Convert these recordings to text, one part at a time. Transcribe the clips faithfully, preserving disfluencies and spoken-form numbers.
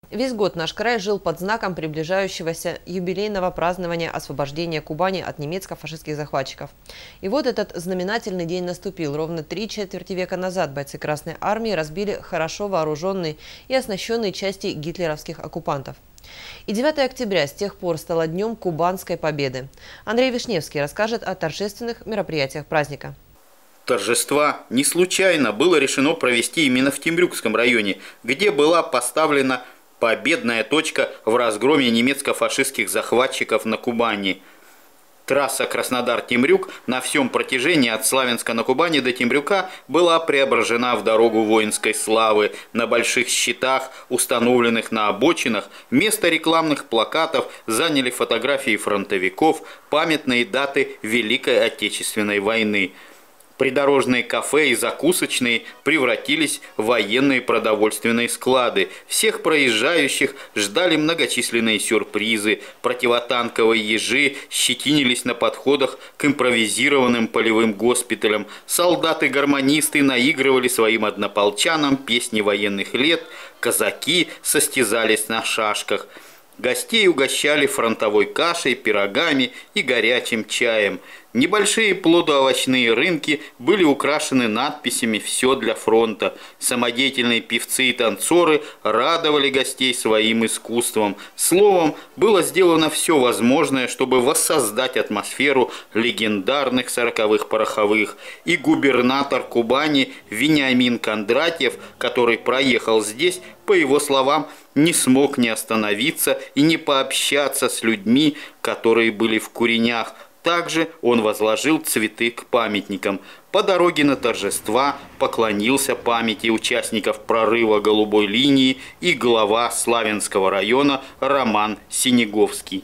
Весь год наш край жил под знаком приближающегося юбилейного празднования освобождения Кубани от немецко-фашистских захватчиков. И вот этот знаменательный день наступил. Ровно три четверти века назад бойцы Красной Армии разбили хорошо вооруженные и оснащенные части гитлеровских оккупантов. И девятое октября с тех пор стало днем Кубанской победы. Андрей Вишневский расскажет о торжественных мероприятиях праздника. Торжества не случайно было решено провести именно в Темрюкском районе, где была поставлена победная точка в разгроме немецко-фашистских захватчиков на Кубани. Трасса Краснодар-Темрюк на всем протяжении от Славянска на Кубани до Темрюка была преображена в дорогу воинской славы. На больших щитах, установленных на обочинах, вместо рекламных плакатов заняли фотографии фронтовиков, памятные даты Великой Отечественной войны. Придорожные кафе и закусочные превратились в военные продовольственные склады. Всех проезжающих ждали многочисленные сюрпризы. Противотанковые ежи щетинились на подходах к импровизированным полевым госпиталям. Солдаты-гармонисты наигрывали своим однополчанам песни военных лет. Казаки состязались на шашках. Гостей угощали фронтовой кашей, пирогами и горячим чаем. Небольшие плодоовощные рынки были украшены надписями «Все для фронта». Самодеятельные певцы и танцоры радовали гостей своим искусством. Словом, было сделано все возможное, чтобы воссоздать атмосферу легендарных сороковых пороховых. И губернатор Кубани Вениамин Кондратьев, который проехал здесь, по его словам, не смог не остановиться и не пообщаться с людьми, которые были в куренях. Также он возложил цветы к памятникам. По дороге на торжества поклонился памяти участников прорыва голубой линии и глава Славянского района Роман Синеговский.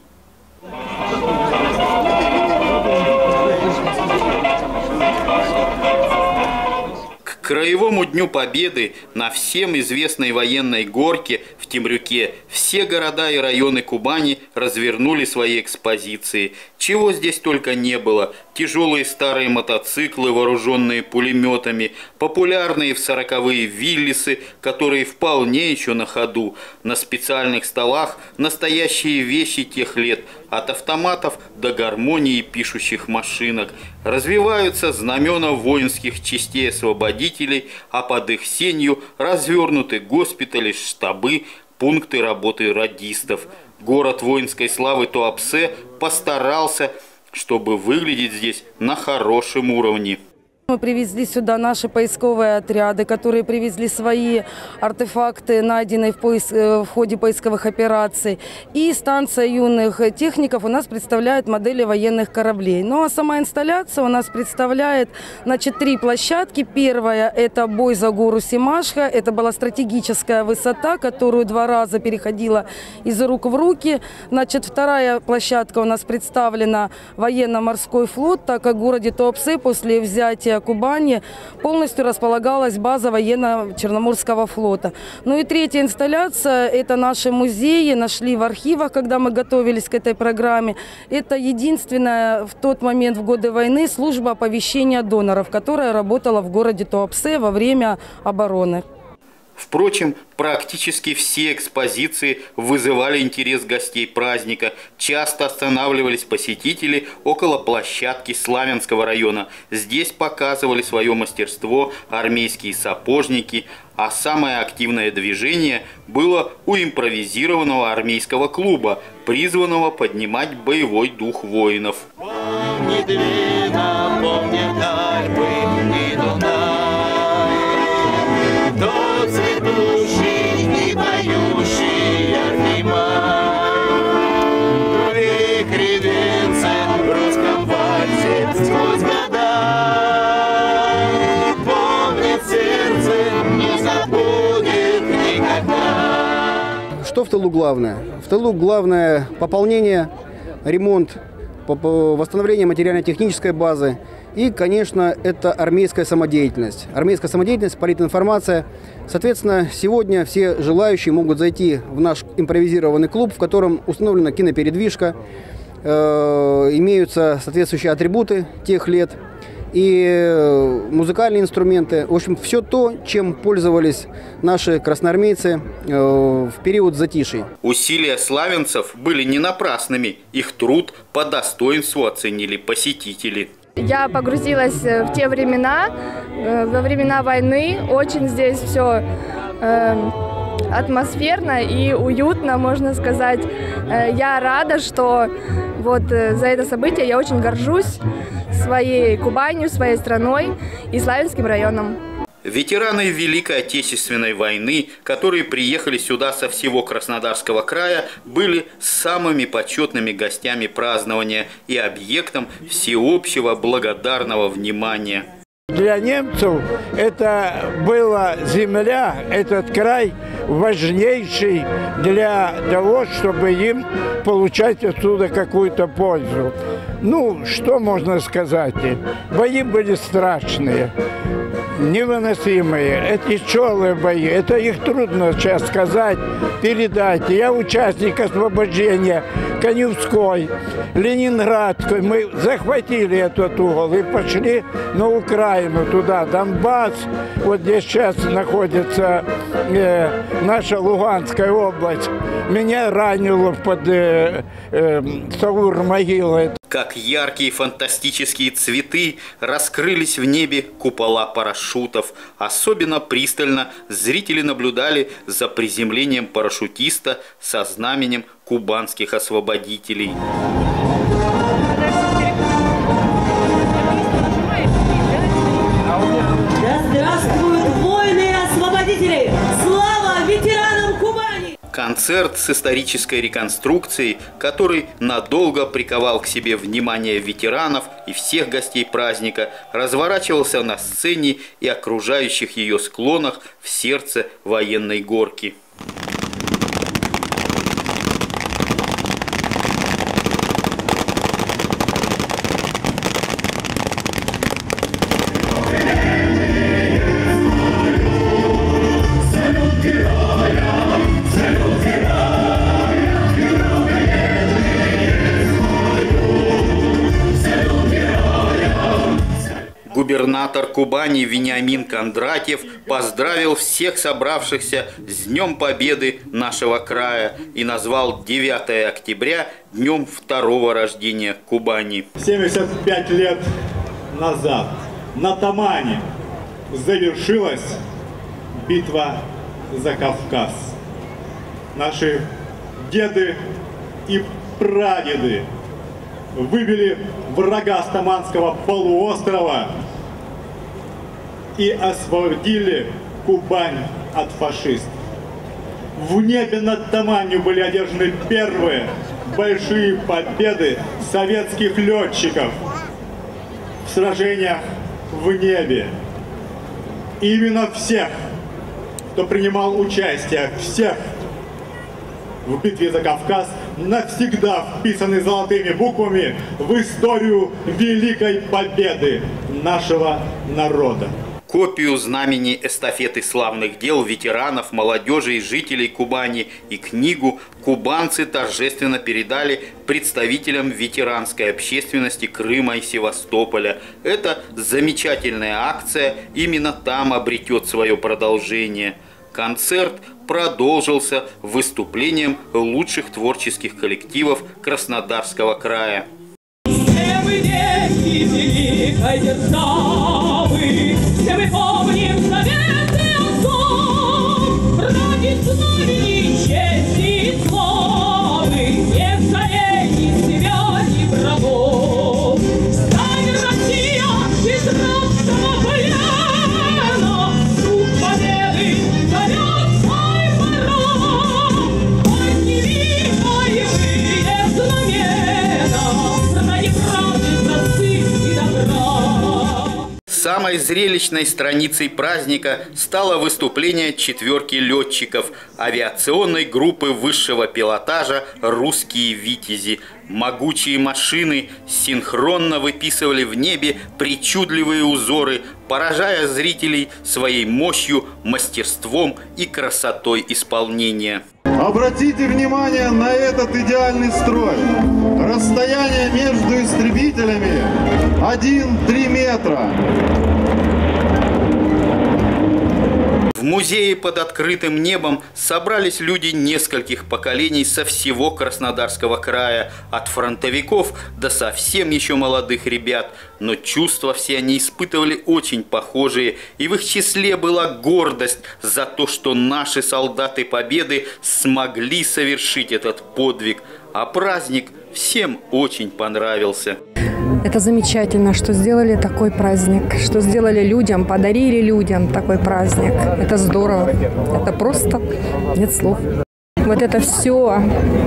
К Краевому дню Победы на всем известной военной горке в Темрюке все города и районы Кубани развернули свои экспозиции. Чего здесь только не было. Тяжелые старые мотоциклы, вооруженные пулеметами, популярные в сороковые виллисы, которые вполне еще на ходу. На специальных столах настоящие вещи тех лет, от автоматов до гармонии пишущих машинок. Развиваются знамена воинских частей освободителей, а под их сенью развернуты госпитали, штабы, пункты работы радистов. Город воинской славы Туапсе постарался, чтобы выглядеть здесь на хорошем уровне. Мы привезли сюда наши поисковые отряды, которые привезли свои артефакты, найденные в, поиск, в ходе поисковых операций. И станция юных техников у нас представляет модели военных кораблей. Ну а сама инсталляция у нас представляет, значит, три площадки. Первая – это бой за гору Семашха. Это была стратегическая высота, которую два раза переходила из рук в руки. Значит, вторая площадка у нас представлена военно-морской флот, так как в городе Туапсе после взятия Кубани полностью располагалась база военно-черноморского флота. Ну и третья инсталляция – это наши музеи, нашли в архивах, когда мы готовились к этой программе. Это единственная в тот момент в годы войны служба оповещения доноров, которая работала в городе Туапсе во время обороны. Впрочем, практически все экспозиции вызывали интерес гостей праздника. Часто останавливались посетители около площадки Славянского района. Здесь показывали свое мастерство армейские сапожники, а самое активное движение было у импровизированного армейского клуба, призванного поднимать боевой дух воинов. Помнит Вена, помнит Альпы и Дунай. Цветущий и поющий яркий май, в их ревенце, в русском вальсе сквозь года. Помнит сердце, не забудет никогда. Что в тылу главное? В тылу главное пополнение, ремонт, восстановление материально-технической базы. И, конечно, это армейская самодеятельность. Армейская самодеятельность, политинформация. Соответственно, сегодня все желающие могут зайти в наш импровизированный клуб, в котором установлена кинопередвижка, э, имеются соответствующие атрибуты тех лет. и музыкальные инструменты. В общем, все то, чем пользовались наши красноармейцы в период затишья. Усилия славянцев были не напрасными. Их труд по достоинству оценили посетители. Я погрузилась в те времена, во времена войны. Очень здесь все э, атмосферно и уютно, можно сказать. Я рада, что вот за это событие я очень горжусь своей Кубанью, своей страной и Славянским районом. Ветераны Великой Отечественной войны, которые приехали сюда со всего Краснодарского края, были самыми почетными гостями празднования и объектом всеобщего благодарного внимания. Для немцев это была земля, этот край важнейший для того, чтобы им получать отсюда какую-то пользу. Ну, что можно сказать? Бои были страшные, невыносимые. Это тяжелые бои. Это их трудно сейчас сказать, передать. Я участник освобождения Каневской, Ленинградской. Мы захватили этот угол и пошли на Украину, туда, Донбасс. Вот здесь сейчас находится э, наша Луганская область. Меня ранило под э, э, Саур-могилой. Как яркие фантастические цветы раскрылись в небе купола парашютов. Особенно пристально зрители наблюдали за приземлением парашютиста со знаменем кубанских освободителей. Да здравствуют воины и освободители! Слава ветеранам Кубани! Концерт с исторической реконструкцией, который надолго приковал к себе внимание ветеранов и всех гостей праздника, разворачивался на сцене и окружающих ее склонах в сердце военной горки. Губернатор Кубани Вениамин Кондратьев поздравил всех собравшихся с Днем Победы нашего края и назвал девятое октября днем второго рождения Кубани. семьдесят пять лет назад на Тамане завершилась битва за Кавказ. Наши деды и прадеды выбили врага с Таманского полуострова и освободили Кубань от фашистов. В небе над Таманью были одержаны первые большие победы советских летчиков в сражениях в небе. Именно всех, кто принимал участие, всех в битве за Кавказ, навсегда вписаны золотыми буквами в историю Великой Победы нашего народа. Копию знамени эстафеты славных дел ветеранов, молодежи и жителей Кубани и книгу кубанцы торжественно передали представителям ветеранской общественности Крыма и Севастополя. Эта замечательная акция именно там обретет свое продолжение. Концерт продолжился выступлением лучших творческих коллективов Краснодарского края. Все мы дети великой державы, все мы помним заветы отцов, ради знамени, чести и славы, не жалеем себя и врагов. Стань, Россия, из рабского плена, дух победы зовет свой порог. Подними боевые знамена ради правды, красоты и добра. Самой зрелищной страницей праздника стало выступление четверки летчиков авиационной группы высшего пилотажа «Русские витязи». Могучие машины синхронно выписывали в небе причудливые узоры, поражая зрителей своей мощью, мастерством и красотой исполнения. Обратите внимание на этот идеальный строй. Расстояние между истребителями один-три метра. В музее под открытым небом собрались люди нескольких поколений со всего Краснодарского края, от фронтовиков до совсем еще молодых ребят. Но чувства все они испытывали очень похожие, и в их числе была гордость за то, что наши солдаты Победы смогли совершить этот подвиг. А праздник всем очень понравился. Это замечательно, что сделали такой праздник, что сделали людям, подарили людям такой праздник. Это здорово, это просто нет слов. Вот это все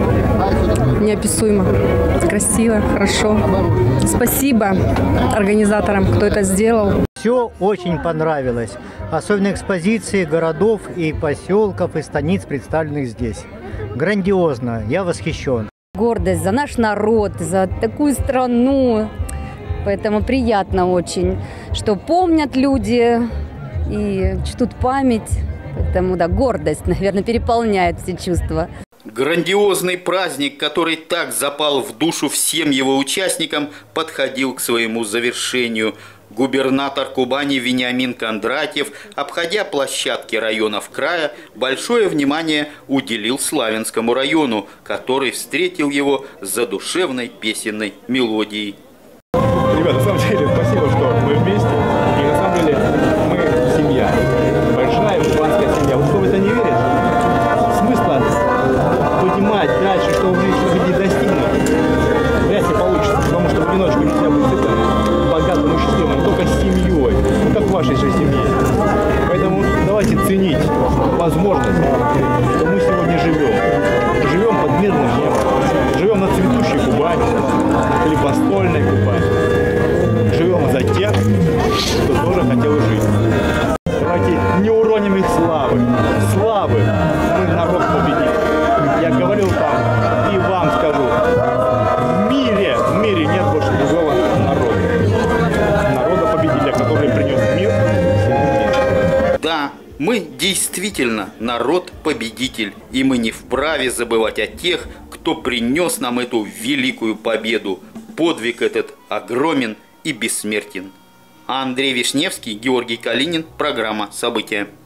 неописуемо, красиво, хорошо. Спасибо организаторам, кто это сделал. Все очень понравилось, особенно экспозиции городов и поселков и станиц, представленных здесь. Грандиозно, я восхищен. Гордость за наш народ, за такую страну. Поэтому приятно очень, что помнят люди и чтут память. Поэтому, да, гордость, наверное, переполняет все чувства. Грандиозный праздник, который так запал в душу всем его участникам, подходил к своему завершению. Губернатор Кубани Вениамин Кондратьев, обходя площадки районов края, большое внимание уделил Славянскому району, который встретил его задушевной песенной мелодией. Ребята, на самом деле, спасибо, что мы вместе. И на самом деле мы семья. Большая кубанская семья. Вот кто в это не верит, смысла поднимать дальше, что в жизни не достигнуть, вряд ли получится, потому что в одиночку нельзя быть сытым, богатым и счастливым, только с семьей, ну, как в вашей же семье. Поэтому давайте ценить возможность, что мы сегодня живем. Живем под мирным небом, живем на цветущей Кубани, или постольной Кубани. Живем за тех, кто тоже хотел жить. Давайте не уроним их славы. Славы мы народ победим. Я говорил там и вам скажу. В мире, в мире нет больше другого народа. Народа победителя, который принес мир. Да, мы действительно народ-победитель. И мы не вправе забывать о тех, кто принес нам эту великую победу. Подвиг этот огромен и бессмертен. Андрей Вишневский, Георгий Калинин. Программа «События».